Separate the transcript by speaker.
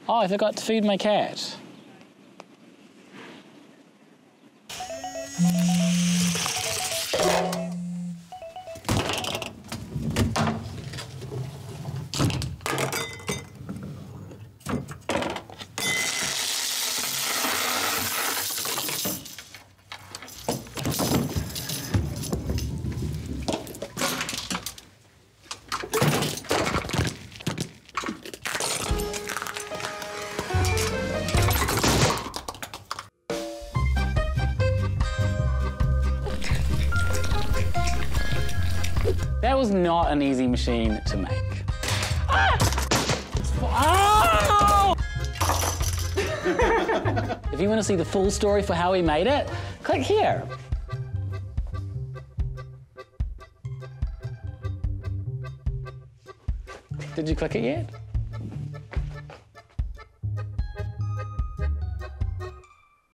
Speaker 1: Oh, I forgot to feed my cat. That was not an easy machine to make. Ah! Oh! If you want to see the full story for how we made it, click here. Did you click it yet?